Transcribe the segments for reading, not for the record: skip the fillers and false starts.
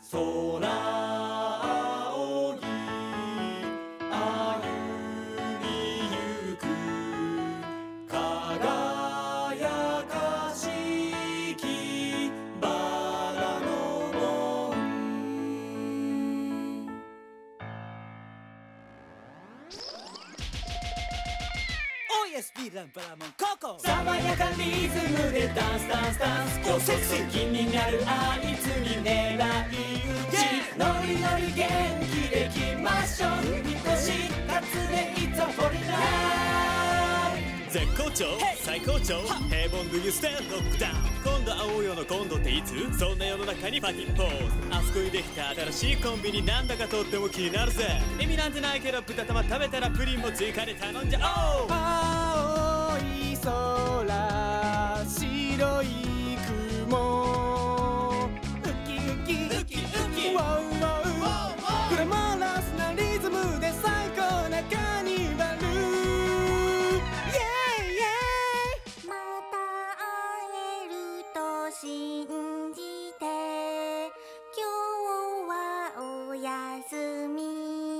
空仰ぎ歩みゆく輝かしきバラの門。OSB ランバラモンココ爽やかリズムでダンスダンスダンス。今日セクシー気になるあいつに狙い撃ち。ノリノリ元気でいきましょう。みこし担で It's a for life。 絶好調最高潮平凡 Do you stand lock down。 今度会おうよの今度っていつ？そんな世の中にパティポーズ。あそこにできた新しいコンビニなんだかとっても気になるぜ。意味なんてないけど豚玉食べたらプリンも追加で頼んじゃおう。 青い空白い雲ウキウキウキウキワウワウグラマラスなリズムで最高なカーニバル。イエイイエイまた会えると信じて今日はおやすみ。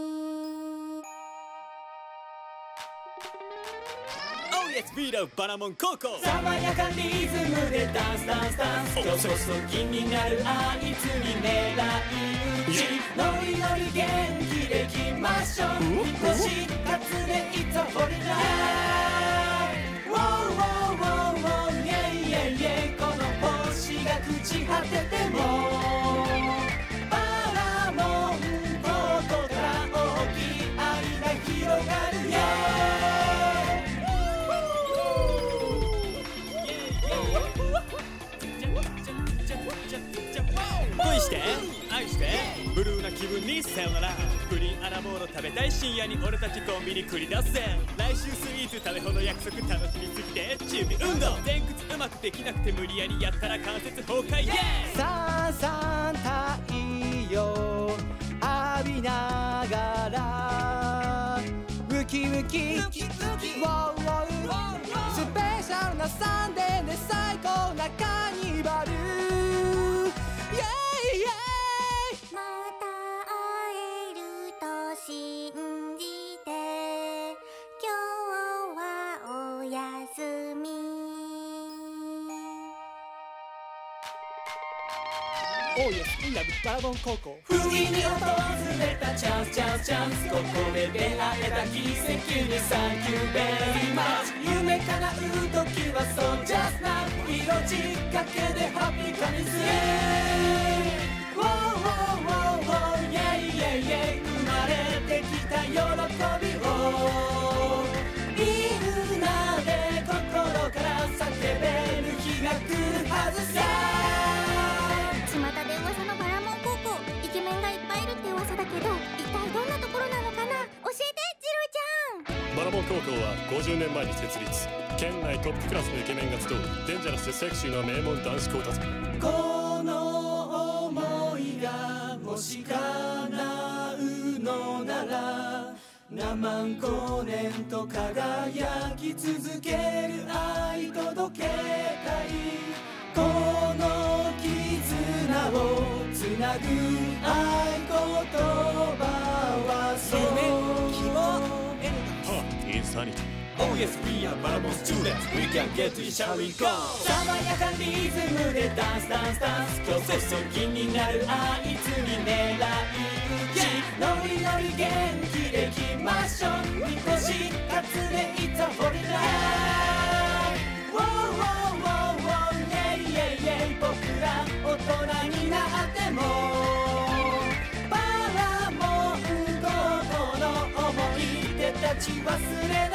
OSB ランバラモンココ爽やかリズムでダンスダンスダンス。今日こそ気になるあいつに狙い撃ち。ノリノリ元気でいきましょう。みこし担で It's a for life。 Wow wow wow wow yeah yeah yeah。 この星が朽ち果ててもバラモンここから大きい愛が広がるよ。 恋して愛してブルーな気分にさよなら。プリンアラモード食べたい深夜に俺たちコンビニ繰り出すぜ。来週スイーツ食べほど約束楽しみすぎて準備運動。前屈うまくできなくて無理やりやったら関節崩壊。イエーイさんさん太陽浴びながらウキウキウキウキワウワウスペシャルなサンデーで最高なカーニバル。イエイイエイまた会えると信じて今日はおやすみ。 OSB ラブバラモン高校不意に訪れたチャンスチャンスチャンス。ここで出会えた奇跡にサンキューベリーマッチ。夢叶う時はそうジャスナップ色仕掛けでハッピーカミズイ。Wow wow wow wow yeah yeah yeah。 生まれてきた喜びをみんなで心から叫べる日が来るはずさ。 巷で噂のバラモン高校イケメンがいっぱいいるって噂だけど一体どんなところなのかな。教えてジローちゃん。 バラモン高校は50年前に設立。県内トップクラスのイケメンが集うデンジャラスでセクシーな名門男子校達。 この想いがもし叶うのなら何万光年と輝き続ける愛届けたい。この絆をつなぐ合言葉はそう夢希望インサニティ。 OSB やバラモンスチューデンツ We can get it shall we go。 爽やかリズムでダンスダンスダンス。今日こそ気になるあいつに狙い撃ち。ノリノリ元気でいきましょう。みこし担で It's a for life。 Wow wow wow wow yeah yeah yeah。 僕ら大人になってもバラモン高校の思い出たち忘れ